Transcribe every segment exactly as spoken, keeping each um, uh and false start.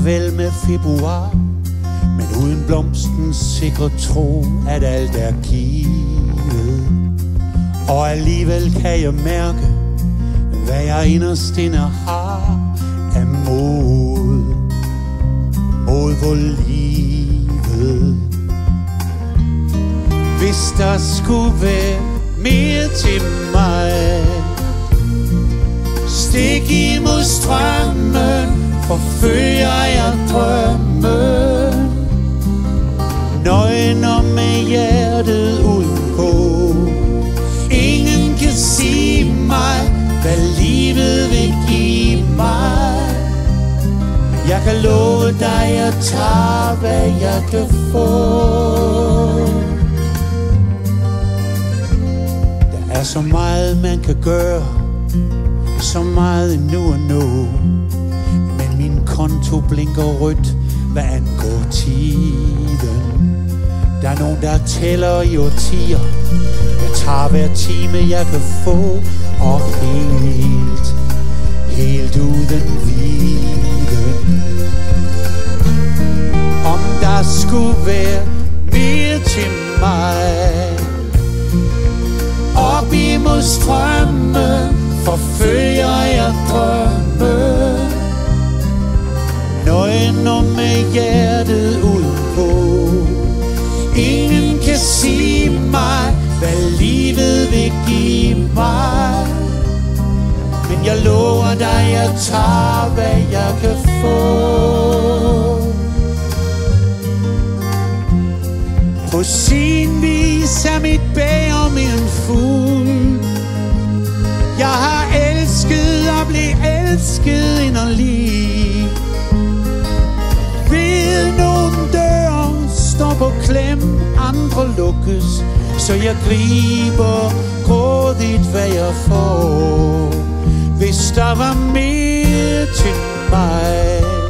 farvel med februar, men uden blomstens sikre tro, at alt er givet. Og alligevel kan jeg mærke, hvad jeg inderst inde har af mod, mod på livet. Hvis der skulle være mere til mig, stik imod strømmen, forfølger jeg drømmen, nøgen og med hjertet udenpå. Ingen kan sige mig, hvad livet vil give mig. Jeg kan love dig, jeg tager, hvad jeg kan få. Der er så meget, man kan gøre, så meget endnu at nå, men min konto blinker rødt, hvad angår tiden. Der er nogen, der tæller i årtier. Jeg tager hver time, jeg kan få, og helt, helt uden viden. Om der skulle være mere til mig, op imod strømmen, forfølger jeg drømmen, nøgen og med hjertet udenpå. Ingen kan sige mig, hvad livet vil give mig, men jeg lover dig, jeg tager, hvad jeg kan få. På sin vis er mit bæger mere en fugl. Jeg har elsket og blev elsket inderligt. Ved nogle døre står på klem, andre lukkes, så jeg griber grådigt, hvad jeg får. Hvis der var mere til mig,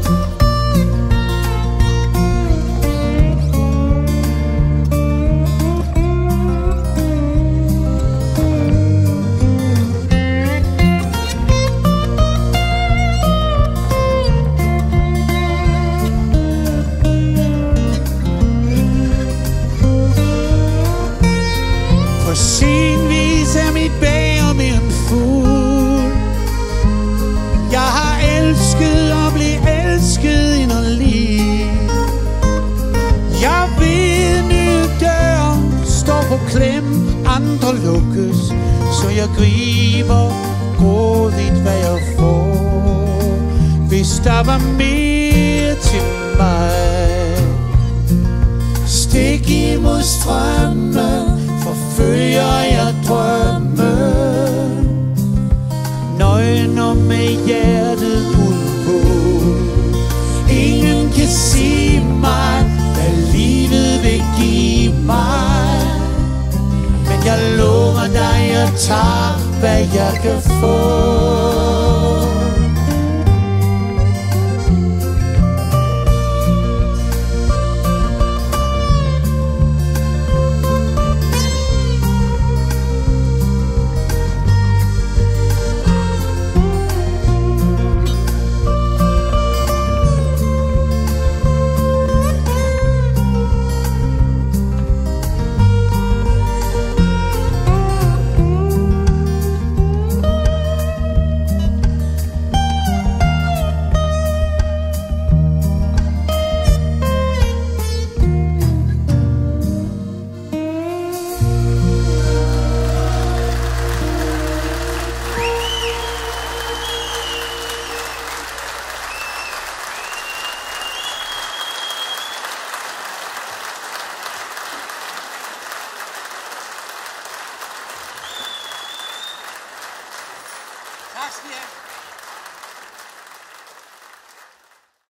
på sin vis er mit bæger mere en fugl. Jeg har elsket og blev elsket inderligt. Jeg ved, nye døre står på klem, andre lukkes, så jeg griber grådigt, hvad jeg får. Hvis der var mere til mig, stik imod strømmen, forfølger jeg drømmen, nøgen og med hjertet udenpå. Ingen kan sige mig, hvad livet vil give mig, men jeg lover dig, jeg tager, hvad jeg kan få.